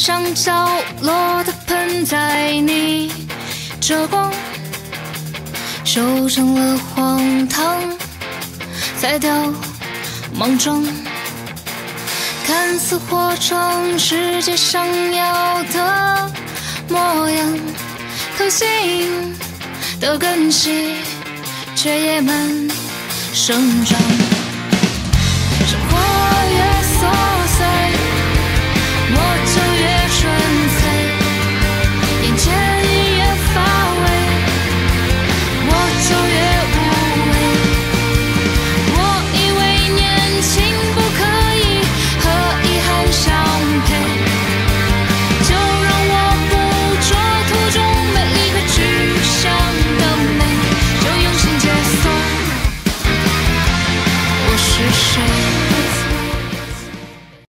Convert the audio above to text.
像角落的盆栽，你遮光，修成了荒唐，在掉莽撞，看似活成世界想要的模样，可信的根系却野蛮生长，像花园。